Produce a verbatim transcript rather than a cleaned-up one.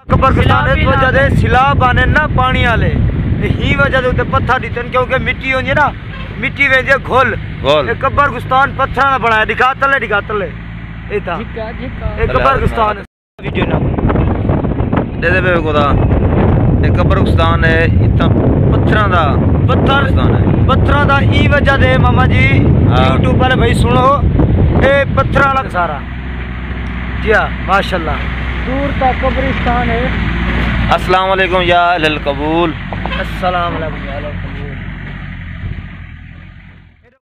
कब्रिस्तान इस वजह से सिलाब आने ना पानी वाले ही वजह से पत्थर दिते क्योंकि मिट्टी होंगी ना मिट्टी वे घोल घोल कब्रिस्तान पत्थर ना बनाया दिखा तले दिखा तले ए था एक कब्रिस्तान वीडियो ना दे दे बे कोदा एक कब्रिस्तान है इतना पत्थर दा पत्थर है पत्थर दा ई वजह दे मामा जी यूट्यूब पर भाई सुनो ए पत्थर वाला सारा जी हां माशाल्लाह दूर तक कब्रिस्तान है। अस्सलाम वालेकुम या अहल कबूल। अस्सलाम वालेकुम।